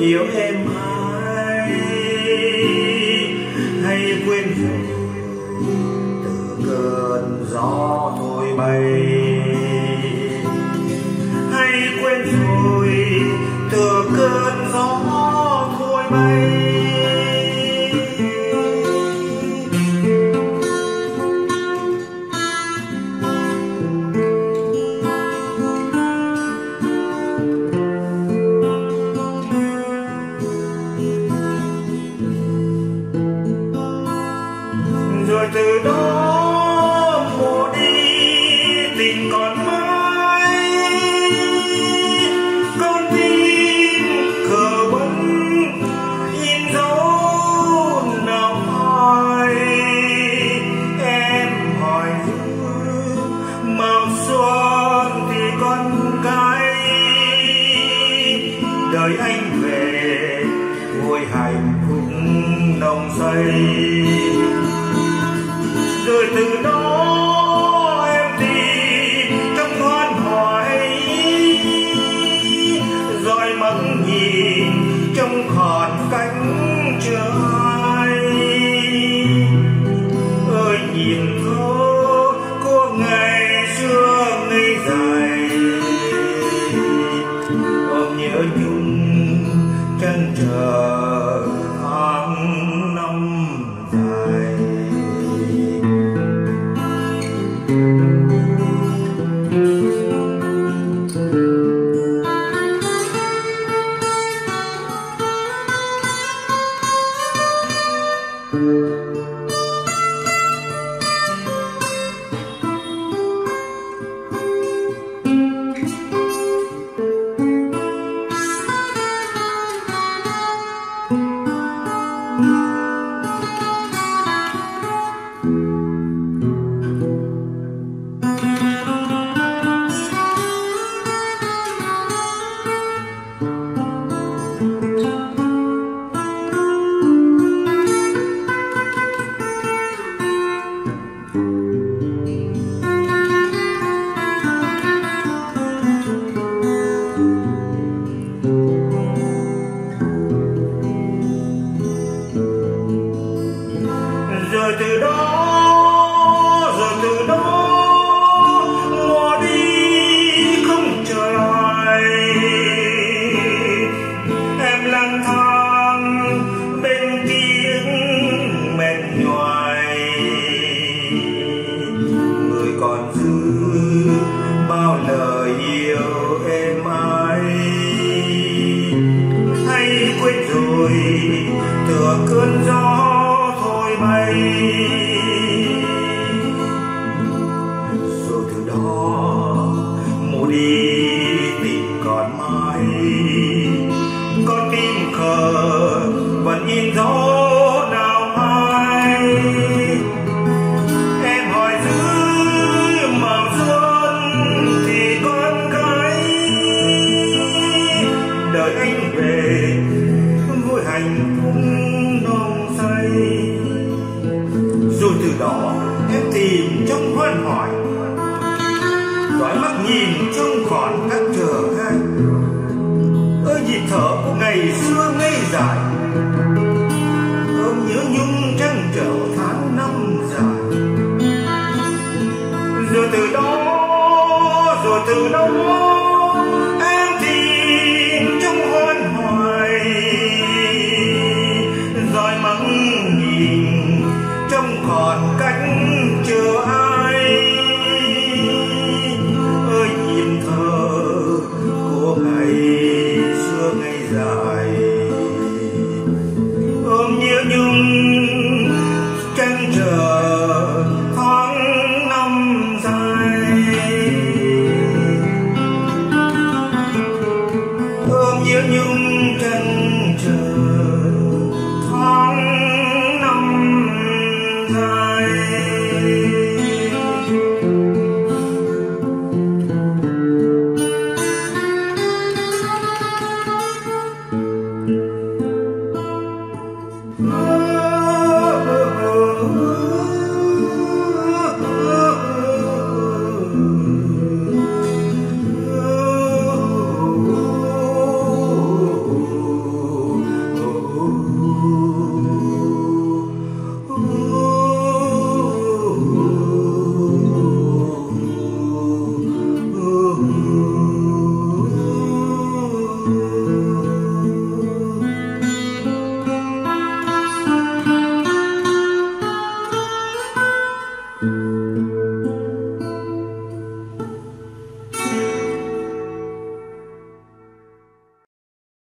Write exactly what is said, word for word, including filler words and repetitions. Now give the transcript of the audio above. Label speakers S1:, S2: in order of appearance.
S1: yêu em ai hay quên rồi từ cơn gió thổi bay, hay quên rồi từ cơn gió thổi bay. Rồi từ đó mùa đi tình còn mãi, con tim khờ bấn in dấu nào hỏi. Em hỏi màu xuân thì con cái, đời anh về vui hạnh phúc nồng say. Rồi từ đó em tìm trong hoan hoài, rồi mắt nhìn trong khòn cánh chờ ai. Ơi nhìn thơ của ngày xưa ngây dài, ôm nhớ nhung trăn trở tháng năm dài. Rồi từ đó, rồi từ đó mùa đi không trở lại. Em lang thang bên tiếng mệt nhoài, người còn giữ bao lời yêu em ai hay quên rồi tựa cơn gió bay. Rồi từ đó mùa đi tình còn mãi, con tim khờ vẫn in dấu nào ai. Em hỏi giữ màu xuân thì con cái, đời anh về vui hạnh phúc nồng say. Rồi từ đó em tìm trong hoan hỏi, dõi mắt nhìn trong khoảng các chờ ai. Ơi nhịp thở của ngày xưa ngây dài, ôm nhớ nhung trăn trở tháng năm dài. Rồi từ đó, rồi từ đó em tìm trong hoan hoài, dõi mắt nhìn trong còn cánh chờ ai. Ơi nhìn thơ của ngày xưa ngây dài, ôm nhớ nhung trăn trở tháng năm dài. Ôm nhớ nhung trăn trở tháng năm dài. Thank you.